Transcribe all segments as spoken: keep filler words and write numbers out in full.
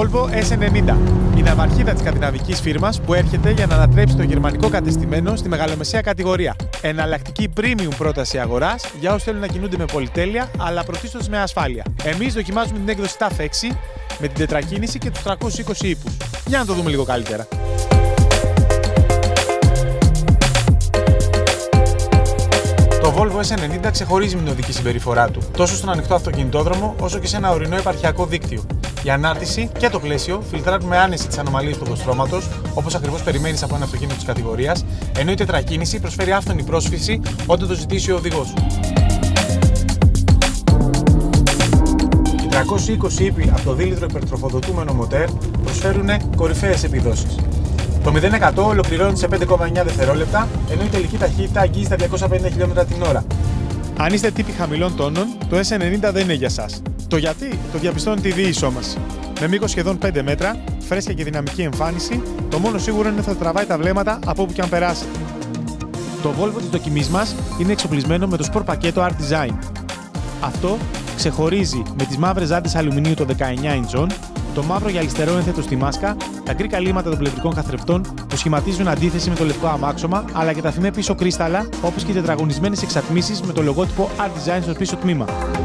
Volvo ες ενενήντα. Η ναυαρχίδα της σκανδιναβικής φίρμας που έρχεται για να ανατρέψει το γερμανικό κατεστημένο στη μεγαλομεσαία κατηγορία. Εναλλακτική premium πρόταση αγοράς για όσους θέλουν να κινούνται με πολυτέλεια αλλά πρωτίστως με ασφάλεια. Εμείς δοκιμάζουμε την έκδοση ταφ έξι με την τετρακίνηση και τους τριακόσιους είκοσι ύπους. Για να το δούμε λίγο καλύτερα. Το Volvo ες ενενήντα ξεχωρίζει με την οδική συμπεριφορά του, τόσο στον ανοιχτό αυτοκινητόδρομο όσο και σε ένα ορεινό επαρχιακό δίκτυο. Η ανάρτηση και το πλαίσιο φιλτράρουν με άνεση τις ανομαλίες του οδοστρώματος, όπως ακριβώς περιμένεις από ένα αυτοκίνητο της κατηγορίας, ενώ η τετρακίνηση προσφέρει άφθονη πρόσφυση όταν το ζητήσει ο οδηγός. Οι τριακόσιοι είκοσι ύποι από το δίλιτρο υπερτροφοδοτούμενο μοτέρ προσφέρουν κορυφαίες επιδόσεις. Το μηδέν τοις εκατό ολοκληρώνεται σε πέντε κόμμα εννιά δευτερόλεπτα, ενώ η τελική ταχύτητα αγγίζει τα διακόσια πενήντα χιλιόμετρα την ώρα. Αν είστε τύποι χαμηλών τόνων, το ες ενενήντα δεν είναι για σας. Το γιατί το διαπιστώνει τη διοίκησό μας. Με μήκος σχεδόν πέντε μέτρα, φρέσκια και δυναμική εμφάνιση, το μόνο σίγουρο είναι ότι θα τραβάει τα βλέμματα από όπου και αν περάσει. Το Volvo της δοκιμής μας είναι εξοπλισμένο με το Sport πακέτο R-Design. Αυτό ξεχωρίζει με τις μαύρες ζάντες αλουμινίου των δεκαεννιά ιντσών, το μαύρο γυαλιστερό ένθετο στη μάσκα, τα γκρι καλύματα των πλευρικών καθρεφτών που σχηματίζουν αντίθεση με το λευκό αμάξωμα, αλλά και τα φημέ πίσω κρίσταλα, όπως και οι τετραγωνισμένες εξατμίσεις με το λογότυπο R-Design στο πίσω τμήμα.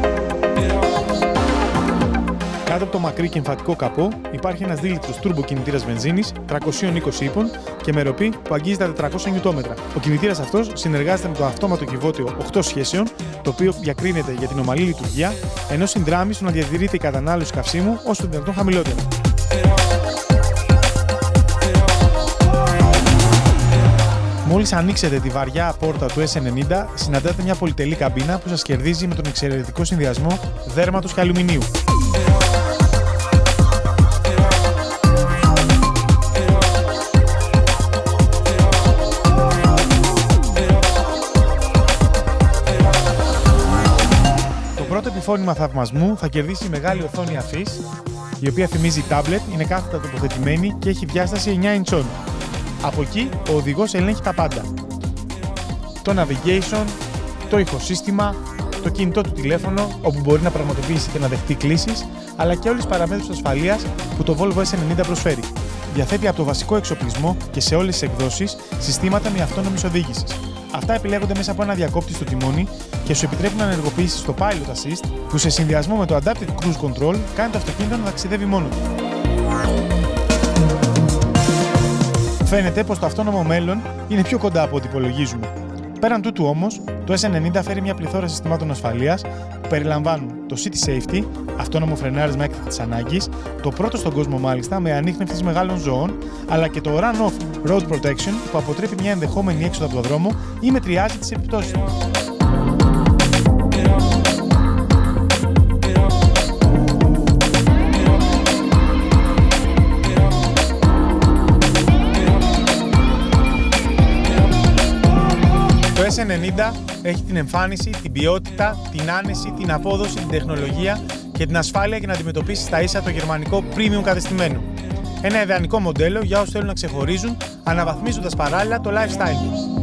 Κάτω από το μακρύ και εμφατικό καπό υπάρχει ένας δίλιτρος τούρμπο κινητήρας βενζίνης τριακόσιους είκοσι ύπων και με ροπή που αγγίζει τα τετρακόσια νιουτόμετρα. Ο κινητήρας αυτός συνεργάζεται με το αυτόματο κυβότιο οκτώ σχέσεων, το οποίο διακρίνεται για την ομαλή λειτουργία, ενώ συνδράμει στο να διατηρείται η κατανάλωση καυσίμου όσο το δυνατόν χαμηλότερο. Μόλις ανοίξετε τη βαριά πόρτα του ες ενενήντα, συναντάτε μια πολυτελή καμπίνα που σας κερδίζει με τον εξαιρετικό συνδυασμό δέρματος και αλουμινίου. Το πρώτο επιφώνημα θαυμασμού θα κερδίσει η μεγάλη οθόνη αφής, η οποία θυμίζει tablet, είναι κάθετα τοποθετημένη και έχει διάσταση εννιά ιντσών. Από εκεί ο οδηγός ελέγχει τα πάντα. Το navigation, το ηχοσύστημα, το κινητό του τηλέφωνο, όπου μπορεί να πραγματοποιήσει και να δεχτεί κλήσεις, αλλά και όλες τις παραμέτρους ασφαλείας που το Volvo ες ενενήντα προσφέρει. Διαθέτει από το βασικό εξοπλισμό και σε όλες τις εκδόσεις συστήματα με αυτόνομης οδήγησης. Αυτά επιλέγονται μέσα από ένα διακόπτη στο τιμόνι και σου επιτρέπουν να ενεργοποιήσεις το Pilot Assist, που σε συνδυασμό με το Adaptive Cruise Control κάνει το αυτοκίνητο να ταξιδεύει μόνο του. Φαίνεται πως το αυτόνομο μέλλον είναι πιο κοντά από ό,τι υπολογίζουμε. Πέραν τούτου όμως, το ες ενενήντα φέρει μια πληθώρα συστημάτων ασφαλείας που περιλαμβάνουν το City Safety, αυτόνομο φρενάρισμα έκτακτης ανάγκης, το πρώτο στον κόσμο μάλιστα με ανίχνευτης μεγάλων ζώων, αλλά και το Run-Off Road Protection που αποτρέπει μια ενδεχόμενη έξοδο από το δρόμο ή μετριάζει τις επιπτώσεις του. Το ες ενενήντα έχει την εμφάνιση, την ποιότητα, την άνεση, την απόδοση, την τεχνολογία και την ασφάλεια για να αντιμετωπίσει στα ίσα το γερμανικό premium κατεστημένο. Ένα ιδανικό μοντέλο για όσους θέλουν να ξεχωρίζουν, αναβαθμίζοντας παράλληλα το lifestyle τους.